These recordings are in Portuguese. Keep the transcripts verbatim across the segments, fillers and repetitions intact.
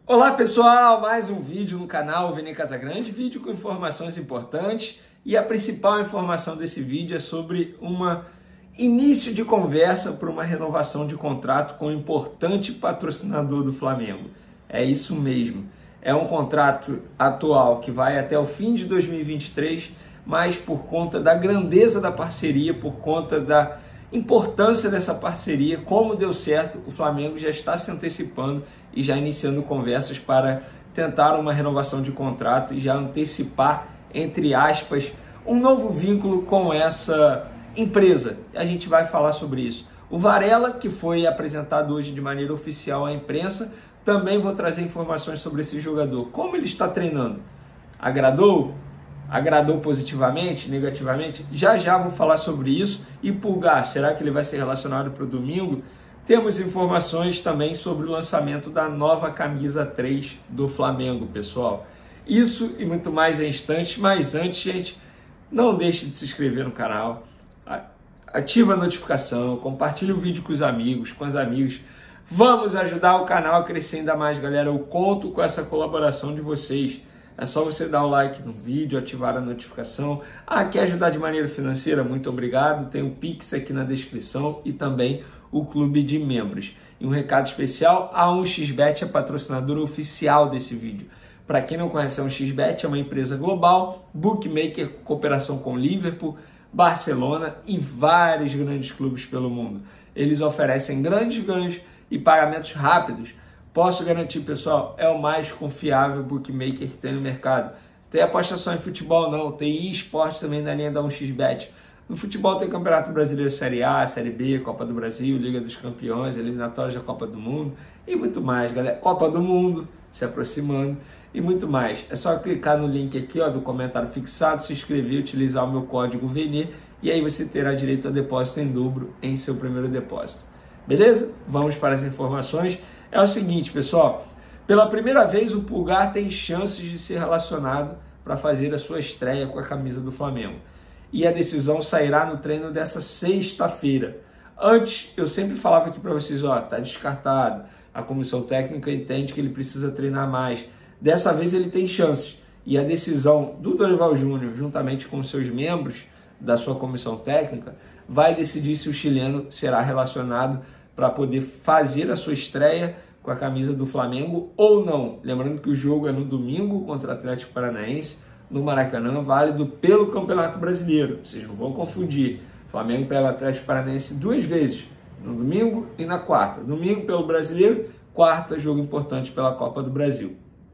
Olá pessoal, mais um vídeo no canal Vene Casagrande, vídeo com informações importantes, e a principal informação desse vídeo é sobre um início de conversa para uma renovação de contrato com um importante patrocinador do Flamengo. É isso mesmo, é um contrato atual que vai até o fim de dois mil e vinte e três, mas por conta da grandeza da parceria, por conta da importância dessa parceria, como deu certo, o Flamengo já está se antecipando e já iniciando conversas para tentar uma renovação de contrato e já antecipar, entre aspas, um novo vínculo com essa empresa. A gente vai falar sobre isso. O Varela, que foi apresentado hoje de maneira oficial à imprensa, também vou trazer informações sobre esse jogador. Como ele está treinando? Agradou? Agradou positivamente, negativamente? Já já vou falar sobre isso. E Pulgar, será que ele vai ser relacionado para o domingo? Temos informações também sobre o lançamento da nova camisa três do Flamengo, pessoal. Isso e muito mais em instantes, mas antes, gente, não deixe de se inscrever no canal, ativa a notificação, compartilhe o vídeo com os amigos, com as amigas. Vamos ajudar o canal a crescer ainda mais, galera. Eu conto com essa colaboração de vocês. É só você dar o like no vídeo, ativar a notificação. Ah, quer ajudar de maneira financeira? Muito obrigado. Tem o Pix aqui na descrição e também o clube de membros. E um recado especial, a um x bet é patrocinadora oficial desse vídeo. Para quem não conhece, a um x bet é uma empresa global, bookmaker com cooperação com Liverpool, Barcelona e vários grandes clubes pelo mundo. Eles oferecem grandes ganhos e pagamentos rápidos. Posso garantir, pessoal, é o mais confiável bookmaker que tem no mercado. Tem aposta só em futebol, não. Tem esporte também na linha da um x bet. No futebol tem Campeonato Brasileiro Série A, Série B, Copa do Brasil, Liga dos Campeões, eliminatórias da Copa do Mundo e muito mais, galera. Copa do Mundo se aproximando e muito mais. É só clicar no link aqui, ó, do comentário fixado, se inscrever e utilizar o meu código Vene e aí você terá direito a depósito em dobro em seu primeiro depósito. Beleza? Vamos para as informações. É o seguinte, pessoal, pela primeira vez o Pulgar tem chances de ser relacionado para fazer a sua estreia com a camisa do Flamengo. E a decisão sairá no treino dessa sexta-feira. Antes, eu sempre falava aqui para vocês, ó, tá descartado, a comissão técnica entende que ele precisa treinar mais. Dessa vez ele tem chances. E a decisão do Dorival Júnior, juntamente com seus membros da sua comissão técnica, vai decidir se o chileno será relacionado para poder fazer a sua estreia com a camisa do Flamengo ou não. Lembrando que o jogo é no domingo contra o Atlético Paranaense, no Maracanã, válido pelo Campeonato Brasileiro. Vocês não vão confundir. Flamengo pega o Atlético Paranaense duas vezes, no domingo e na quarta. Domingo pelo Brasileiro, quarta, jogo importante pela Copa do Brasil.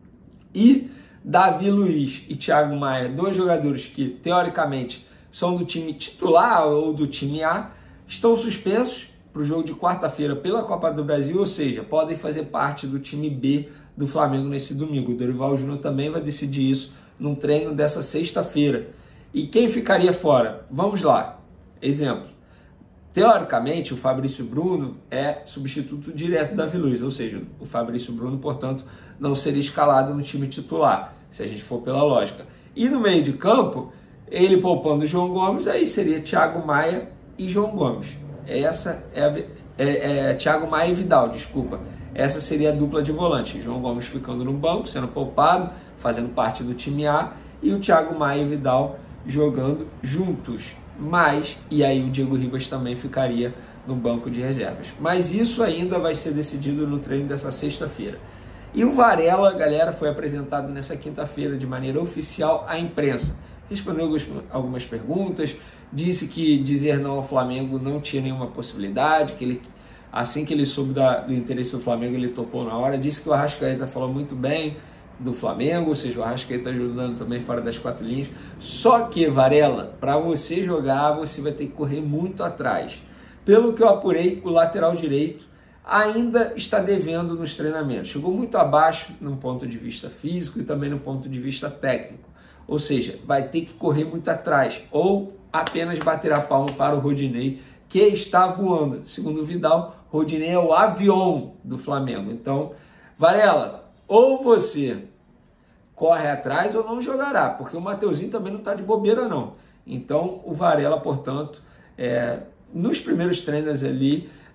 E Davi Luiz e Thiago Maia, dois jogadores que, teoricamente, são do time titular ou do time A, estão suspensos para o jogo de quarta-feira pela Copa do Brasil, ou seja, podem fazer parte do time B do Flamengo nesse domingo. O Dorival Júnior também vai decidir isso num treino dessa sexta-feira. E quem ficaria fora? Vamos lá. Exemplo. Teoricamente, o Fabrício Bruno é substituto direto da Davi Luiz, ou seja, o Fabrício Bruno, portanto, não seria escalado no time titular, se a gente for pela lógica. E no meio de campo, ele poupando o João Gomes, aí seria Thiago Maia e João Gomes. Essa é, a, é, é Thiago Maia e Vidal, desculpa. Essa seria a dupla de volante. João Gomes ficando no banco, sendo poupado, fazendo parte do time A, e o Thiago Maia e Vidal jogando juntos. Mas, e aí o Diego Ribas também ficaria no banco de reservas. Mas isso ainda vai ser decidido no treino dessa sexta-feira. E o Varela, galera, foi apresentado nessa quinta-feira de maneira oficial à imprensa. Respondeu algumas perguntas, disse que dizer não ao Flamengo não tinha nenhuma possibilidade, que ele, assim que ele soube da, do interesse do Flamengo, ele topou na hora. Disse que o Arrascaeta falou muito bem do Flamengo, ou seja, o Arrascaeta ajudando também fora das quatro linhas. Só que, Varela, para você jogar, você vai ter que correr muito atrás. Pelo que eu apurei, o lateral direito ainda está devendo nos treinamentos. Chegou muito abaixo no ponto de vista físico e também no ponto de vista técnico. Ou seja, vai ter que correr muito atrás ou apenas bater a palma para o Rodinei, que está voando. Segundo o Vidal, Rodinei é o avião do Flamengo. Então, Varela, ou você corre atrás ou não jogará, porque o Mateuzinho também não está de bobeira, não. Então, o Varela, portanto, é, nos primeiros treinos ali,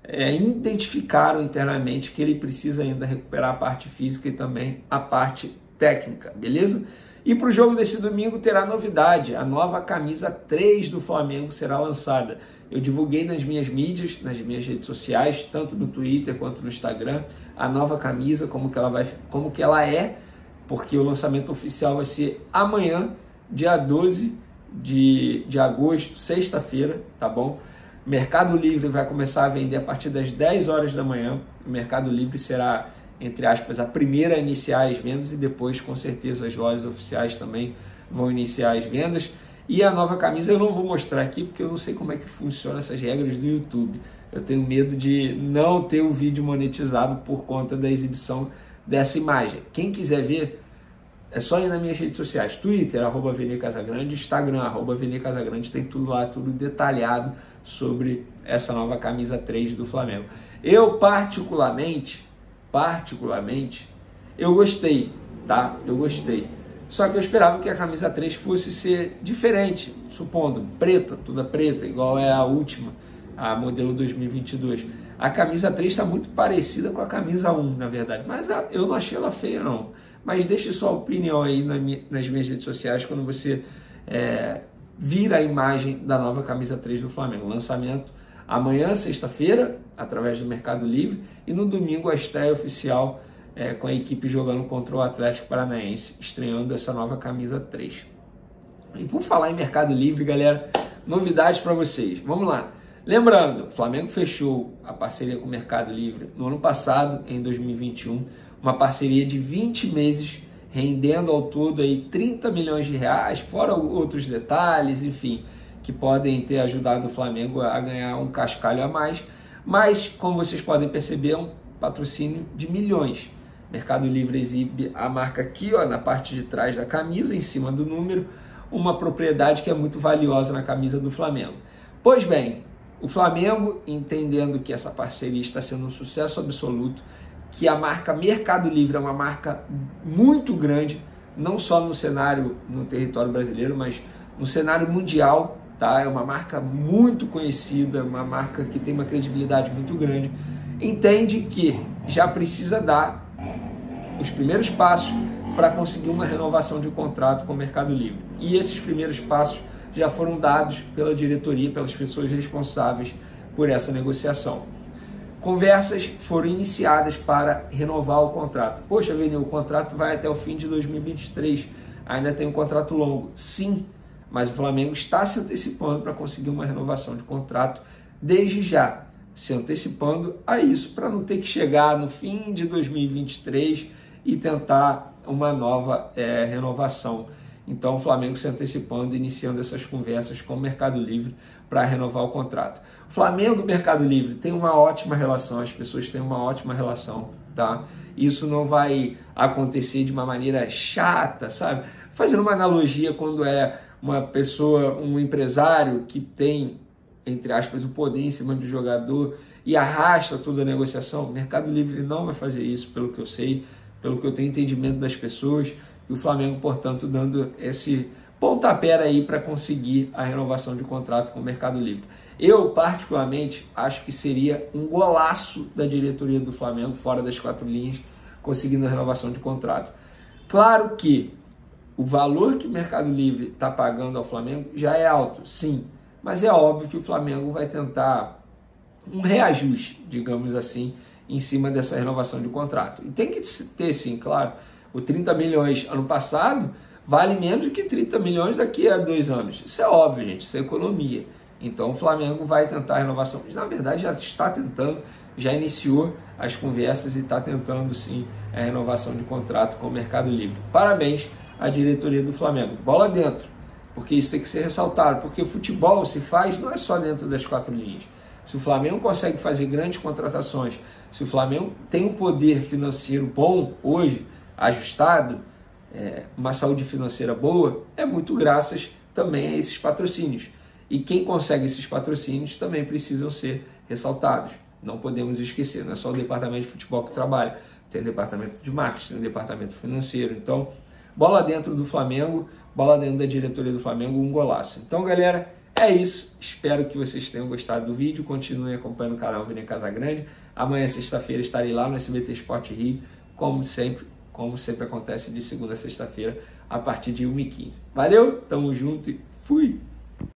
é, identificaram internamente que ele precisa ainda recuperar a parte física e também a parte técnica, beleza? E para o jogo desse domingo terá novidade, a nova camisa três do Flamengo será lançada. Eu divulguei nas minhas mídias, nas minhas redes sociais, tanto no Twitter quanto no Instagram, a nova camisa, como que ela, vai, como que ela é, porque o lançamento oficial vai ser amanhã, dia doze de, de agosto, sexta-feira, tá bom? Mercado Livre vai começar a vender a partir das dez horas da manhã. O Mercado Livre será, entre aspas, a primeira a iniciar as vendas e depois, com certeza, as lojas oficiais também vão iniciar as vendas. E a nova camisa eu não vou mostrar aqui porque eu não sei como é que funciona essas regras do YouTube. Eu tenho medo de não ter o vídeo monetizado por conta da exibição dessa imagem. Quem quiser ver, é só ir nas minhas redes sociais, Twitter, arroba Vene Casagrande, Instagram, arroba Vene Casagrande, tem tudo lá, tudo detalhado sobre essa nova camisa três do Flamengo. Eu particularmente, particularmente, eu gostei, tá? Eu gostei. Só que eu esperava que a camisa três fosse ser diferente, supondo, preta, toda preta, igual é a última, a modelo dois mil e vinte e dois. A camisa três está muito parecida com a camisa um, na verdade, mas eu não achei ela feia, não. Mas deixe sua opinião aí nas minhas redes sociais quando você é, vir a imagem da nova camisa três do Flamengo. Lançamento amanhã, sexta-feira, através do Mercado Livre, e no domingo a estreia oficial é, com a equipe jogando contra o Atlético Paranaense, estreando essa nova camisa três. E por falar em Mercado Livre, galera, novidades para vocês. Vamos lá. Lembrando, o Flamengo fechou a parceria com o Mercado Livre no ano passado, em dois mil e vinte e um, uma parceria de vinte meses, rendendo ao todo aí trinta milhões de reais, fora outros detalhes, enfim, que podem ter ajudado o Flamengo a ganhar um cascalho a mais. Mas, como vocês podem perceber, é um patrocínio de milhões. Mercado Livre exibe a marca aqui, ó, na parte de trás da camisa, em cima do número, uma propriedade que é muito valiosa na camisa do Flamengo. Pois bem, o Flamengo, entendendo que essa parceria está sendo um sucesso absoluto, que a marca Mercado Livre é uma marca muito grande, não só no cenário, no território brasileiro, mas no cenário mundial, tá? É uma marca muito conhecida, uma marca que tem uma credibilidade muito grande, entende que já precisa dar os primeiros passos para conseguir uma renovação de contrato com o Mercado Livre. E esses primeiros passos já foram dados pela diretoria, pelas pessoas responsáveis por essa negociação. Conversas foram iniciadas para renovar o contrato. Poxa, Vene, o contrato vai até o fim de dois mil e vinte e três, ainda tem um contrato longo. Sim, mas o Flamengo está se antecipando para conseguir uma renovação de contrato desde já, se antecipando a isso, para não ter que chegar no fim de dois mil e vinte e três e tentar uma nova é, renovação. Então, o Flamengo se antecipando, iniciando essas conversas com o Mercado Livre para renovar o contrato. O Flamengo e o Mercado Livre tem uma ótima relação, as pessoas têm uma ótima relação, tá? Isso não vai acontecer de uma maneira chata, sabe? Fazendo uma analogia, quando é uma pessoa, um empresário que tem, entre aspas, o poder em cima do jogador e arrasta toda a negociação, o Mercado Livre não vai fazer isso, pelo que eu sei, pelo que eu tenho entendimento das pessoas. E o Flamengo, portanto, dando esse pontapé aí para conseguir a renovação de contrato com o Mercado Livre. Eu, particularmente, acho que seria um golaço da diretoria do Flamengo, fora das quatro linhas, conseguindo a renovação de contrato. Claro que o valor que o Mercado Livre está pagando ao Flamengo já é alto, sim, mas é óbvio que o Flamengo vai tentar um reajuste, digamos assim, em cima dessa renovação de contrato. E tem que ter, sim, claro, o trinta milhões ano passado vale menos do que trinta milhões daqui a dois anos. Isso é óbvio, gente, isso é economia. Então o Flamengo vai tentar a renovação, na verdade já está tentando, já iniciou as conversas e está tentando sim a renovação de contrato com o Mercado Livre. Parabéns à diretoria do Flamengo. Bola dentro, porque isso tem que ser ressaltado, porque o futebol se faz não é só dentro das quatro linhas. Se o Flamengo consegue fazer grandes contratações, se o Flamengo tem um poder financeiro bom hoje, ajustado, é, uma saúde financeira boa, é muito graças também a esses patrocínios. E quem consegue esses patrocínios também precisam ser ressaltados. Não podemos esquecer, não é só o departamento de futebol que trabalha, tem o departamento de marketing, tem o departamento financeiro. Então, bola dentro do Flamengo, bola dentro da diretoria do Flamengo, um golaço. Então, galera, É isso, espero que vocês tenham gostado do vídeo, continuem acompanhando o canal Vene Casagrande. Amanhã, sexta-feira, estarei lá no S B T Sport Rio, como sempre, como sempre acontece de segunda a sexta-feira, a partir de uma e quinze. Valeu, tamo junto e fui!